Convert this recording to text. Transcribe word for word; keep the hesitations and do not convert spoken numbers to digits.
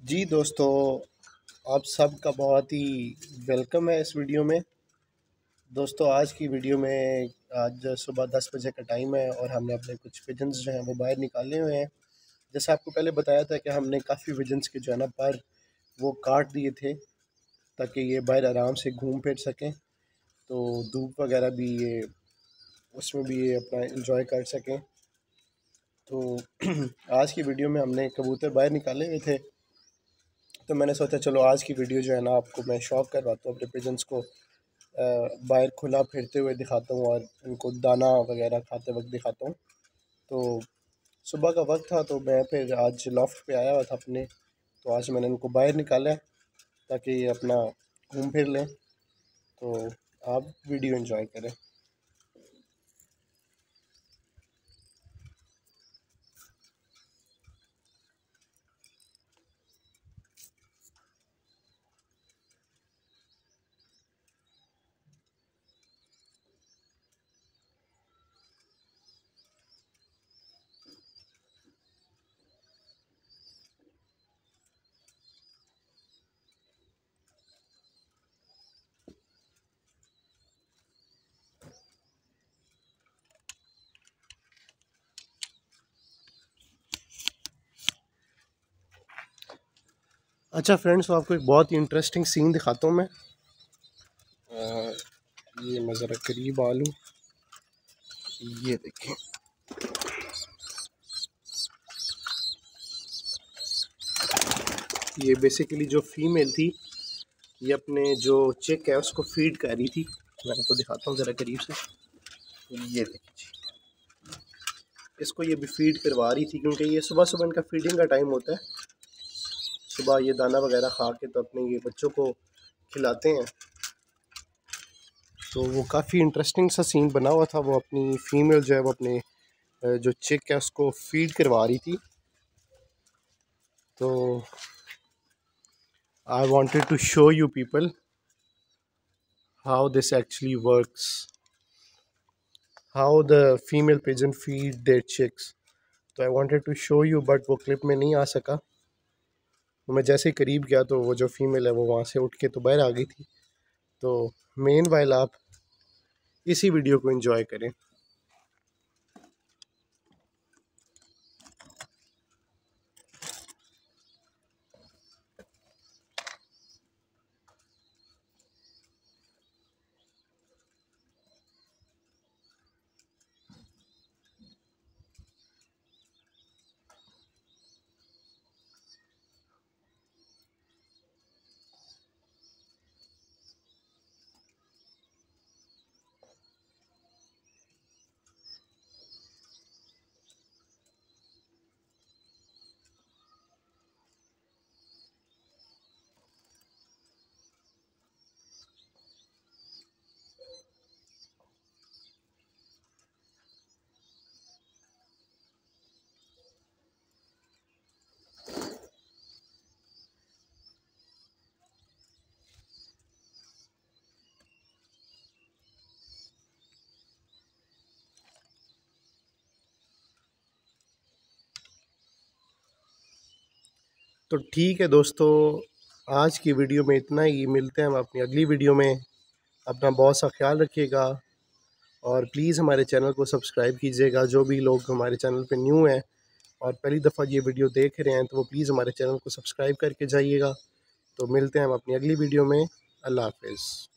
जी दोस्तों, आप सबका बहुत ही वेलकम है इस वीडियो में। दोस्तों आज की वीडियो में आज सुबह दस बजे का टाइम है और हमने अपने कुछ पिजन्स जो हैं वो बाहर निकाले हुए हैं। जैसे आपको पहले बताया था कि हमने काफ़ी पिजन्स के जो है ना पर वो काट दिए थे ताकि ये बाहर आराम से घूम फिर सकें, तो धूप वगैरह भी ये उसमें भी ये अपना इंजॉय कर सकें। तो आज की वीडियो में हमने कबूतर बाहर निकाले हुए थे, तो मैंने सोचा चलो आज की वीडियो जो है ना आपको मैं शौक करवाता हूँ, अपने पिजन्स को बाहर खुला फिरते हुए दिखाता हूँ और उनको दाना वगैरह खाते वक्त दिखाता हूँ। तो सुबह का वक्त था तो मैं फिर आज लॉफ्ट पे आया हुआ था अपने, तो आज मैंने उनको बाहर निकाला है ताकि ये अपना घूम फिर लें। तो आप वीडियो एंजॉय करें। अच्छा फ्रेंड्स, तो आपको एक बहुत ही इंटरेस्टिंग सीन दिखाता हूँ मैं। आ, ये मैं ज़रा करीब आ लूँ, ये देखें। ये बेसिकली जो फीमेल थी ये अपने जो चिक है उसको फीड कर रही थी। मैं आपको दिखाता हूँ ज़रा करीब से। ये देखिए, इसको ये भी फीड करवा रही थी क्योंकि ये सुबह सुबह इनका फीडिंग का टाइम होता है। सुबह ये दाना वगैरह खा के तो अपने ये बच्चों को खिलाते हैं। तो वो काफ़ी इंटरेस्टिंग सा सीन बना हुआ था। वो अपनी फीमेल जो है वो अपने जो चिक है उसको फीड करवा रही थी। तो I wanted to show you people how this actually works, how the female pigeon feed their chicks. तो I wanted to show you, but वो क्लिप में नहीं आ सका। तो मैं जैसे ही करीब गया तो वो जो फीमेल है वो वहाँ से उठ के तो बाहर आ गई थी। तो मेन वाइल आप इसी वीडियो को एंजॉय करें। तो ठीक है दोस्तों, आज की वीडियो में इतना ही। मिलते हैं हम अपनी अगली वीडियो में। अपना बहुत सा ख्याल रखिएगा और प्लीज़ हमारे चैनल को सब्सक्राइब कीजिएगा। जो भी लोग हमारे चैनल पे न्यू हैं और पहली दफ़ा ये वीडियो देख रहे हैं तो वो प्लीज़ हमारे चैनल को सब्सक्राइब करके जाइएगा। तो मिलते हैं हम अपनी अगली वीडियो में। अल्लाह हाफ़िज़।